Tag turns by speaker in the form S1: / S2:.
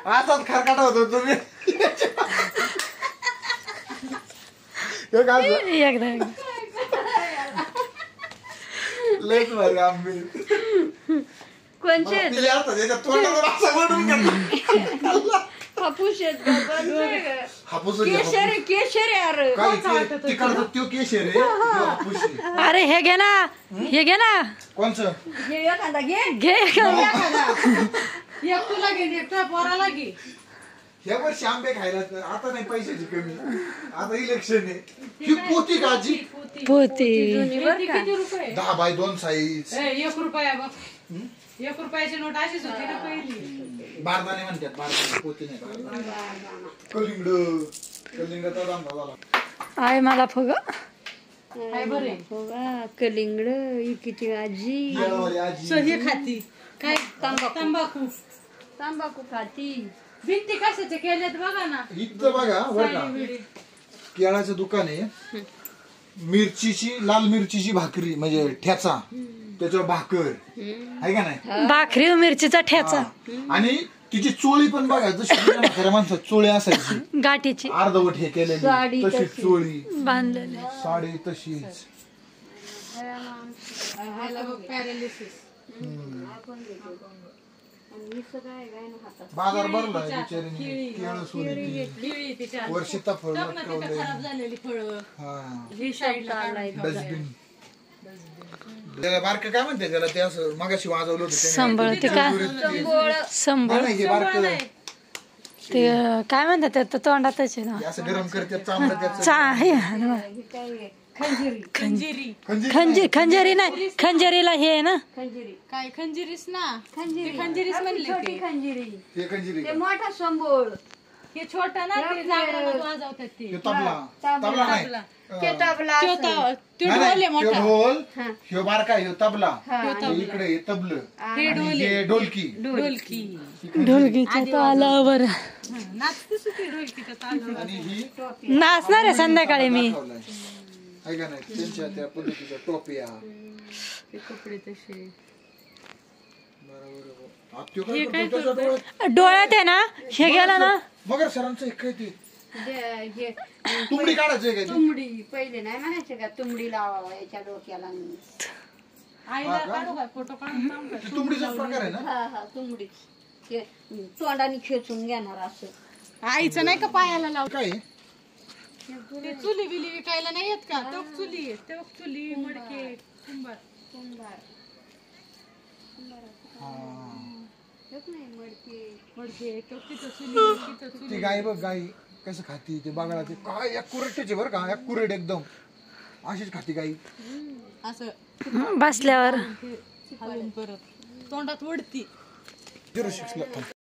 S1: असाच खरकाटा होतो तुम्ही लयच भारी आंबे
S2: कोणचे
S3: अरे हे घे ना
S1: कोणचं
S3: घे
S2: तुला घे पोराला घे
S1: या वर्षी आंबे खायला आता नाही पैशाची कमी आता इलेक्शन आहे ही पोती काजी
S3: पोती
S1: 10 बाय 2 साईज
S2: 1 रुपया बघ 1 रुपयाची नोट अशीच होती ना पहिली
S1: बारदाने म्हणतात बारदाने पोती नाही कलिंगड झाला
S3: आहे मला फुग
S2: काय बरे
S3: कलिंगड इकीची आजी
S2: हे खाती काय तंबाखू
S3: खाती
S2: भिंती कशाचे केल्यात बघा ना
S1: इथं बघा बरं का केळाचं दुकान आहे मिरचीची लाल मिरचीची भाकरी म्हणजे ठेचा त्याच्यावर भाकर आहे का नाही
S3: भाकरी मिरचीचा ठेचा
S1: आणि तिची चोळी पण बघा जशी म्हाताऱ्या माणसात चोळी असायची
S3: गाठीची
S1: अर्धवट हे केलेली तशी चोळी
S3: बांधलेली
S1: साडी तशीच बाजार भरला बिचारीने केळ सोडली वर सीताफळ
S2: खराब झालेली फळं
S1: डस्टबिन बारक काय म्हणते त्याला ते असं मगाशी वाजवलं होतं
S3: संबळ ते ते काय म्हणतात ते तोंडातच आहे ना
S1: असं गरम करते चांगलं
S3: खंजेरी नाही खंजेरीला हे आहे ना
S2: काय खंजिरीस ना खंजिरीस म्हणले
S1: ते खंजिरी
S3: मोठा संबोळ
S2: हे छोटा ना ते जागरणात वाजवतात ते
S1: तबला नाही
S3: ढोल
S1: ह्यो बारका ह्यो तबला इकडे हे तबलं हे ढोलकी
S3: ढोलकीच्या तालावर
S1: आणि ही
S3: नाचणार आहे संध्याकाळी मी
S1: आहे का नाही त्यांच्या त्या पद्धतीच्या टोप्या
S2: कपडे तसे
S3: डोळ्यात आहे ना हे गेला ना
S1: मगर सरांचं एक काय ते तुंबडी काढायचं काय
S4: तुंबडी पहिले नाही म्हणायचे का तुंबडी लावावा याच्या डोक्याला
S2: आईला काढू का फोटो काढून
S1: तुंबडीचा प्रकार आहे ना
S4: हा तुंबडी तोंडाने खेचून घेणार असं
S2: आईचं नाही का पायाला लाव
S1: काय
S2: ते चुली बिली विकायला नाही येत का तो चुली मडके कुंभार मडके
S1: ती गाय बघ गाय कसं खाती ते बघा ते काय कुरेटचे बरं का कुरेट एकदम अशीच खाती गाई
S2: असं
S3: बसल्यावर
S2: परत तोंडात वडती